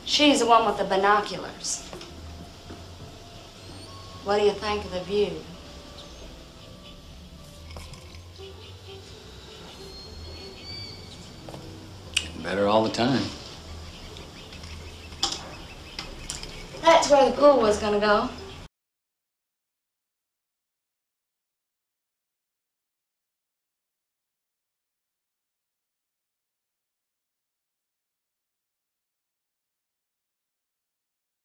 She's the one with the binoculars. What do you think of the view? Better all the time. That's where the pool was gonna go.